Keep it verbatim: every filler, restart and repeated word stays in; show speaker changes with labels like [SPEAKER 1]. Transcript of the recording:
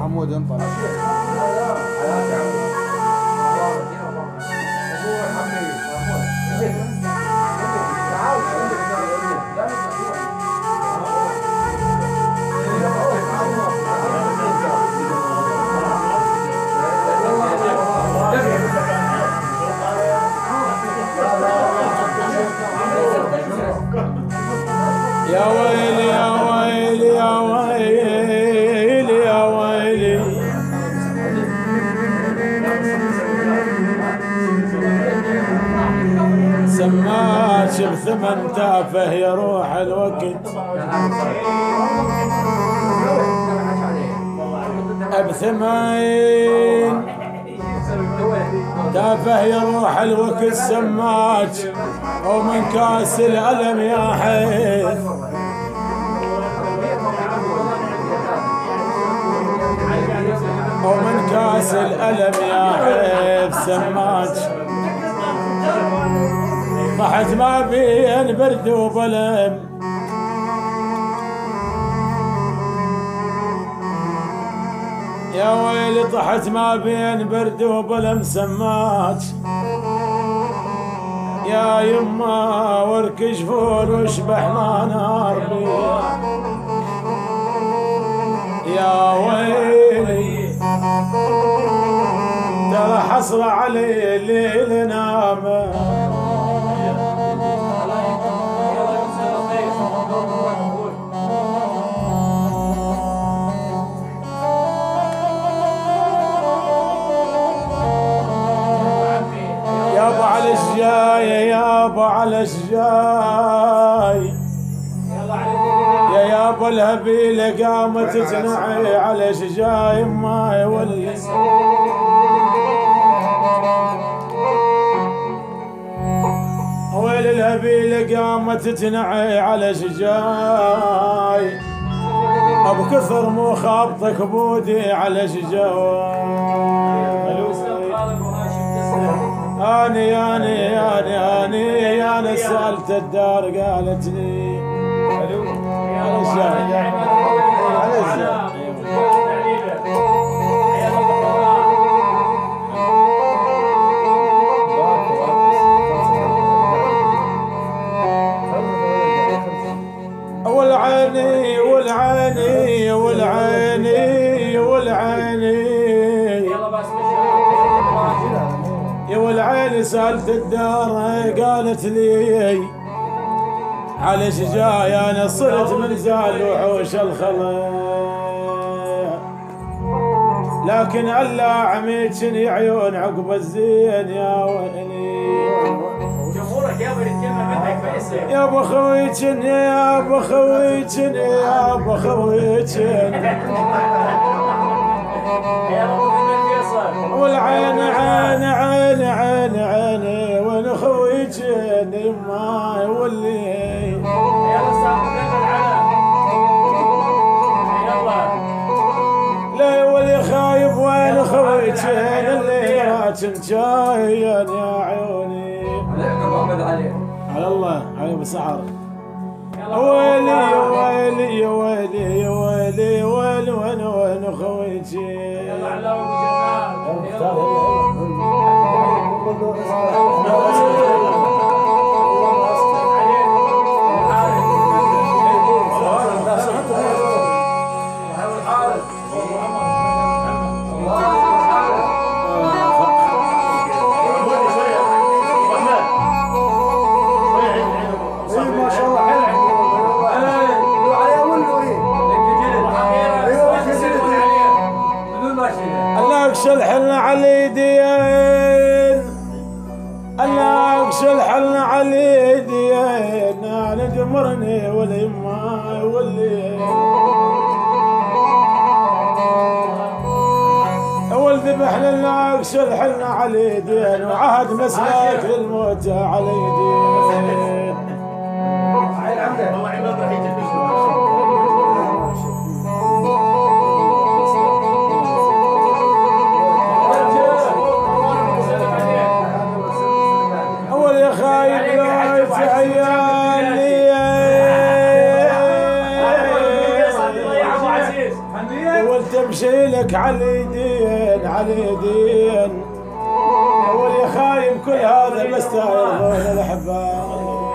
[SPEAKER 1] محمود انطلق.
[SPEAKER 2] يا ويلي يا ويلي يا ويلي يا ويلي سماش بثمن تافه يروح الوقت بثمن تافه يروح الوقت سماج ومن كاس الألم يا حيث ومن كاس الألم يا حيث سماج طحت ما بين برد وظلم يا ويلي طحت ما بين برد وظلم سماج يا يما وركش فول واشبح ما نار بيه يا ويلي ترى حصر علي الليل نامه يابا على الجاي يابا على الجاي يا يابا الهبيله قامت تنعي على شجاي ما يولي ويل الهبيله قامت تنعي على شجاي ابو كثر مو خابطك بودي على شجاي اني اني اني اني انا سالت الدار قالت لي على الجاي على الجاي والعيني والعيني والعيني والعيني يا والعين سالت الدار قالت لي على شجاي انا صرت من زال وحوش الخلا لكن الا عميتني عيون عقب الزين يا ويلي
[SPEAKER 3] جمهورك يا ابو الكلمه منك فيصل
[SPEAKER 2] يا ابو خويتني يا ابو خويتني يا ابو خويتني والعين عين عين عين عين وين خويتني ما يولي
[SPEAKER 3] يلا صاحب العلم يلا
[SPEAKER 2] لا يولي خايب وين خويتني اللي راتن جايين يا عيوني على الله على بسعر ويلي ويلي ويلي ويلي ويلي وين وين خويتي
[SPEAKER 3] يلا على ابو جنات
[SPEAKER 2] الحن على دين انا الحن على دين انا دمرني ولا يما يولي اول ذبح لنا الحن على دين وعهد مسلاك للموت على دين تمشي لك على اليدين على اليدين واللي خايم كل هذا بس يرضون الاحباب.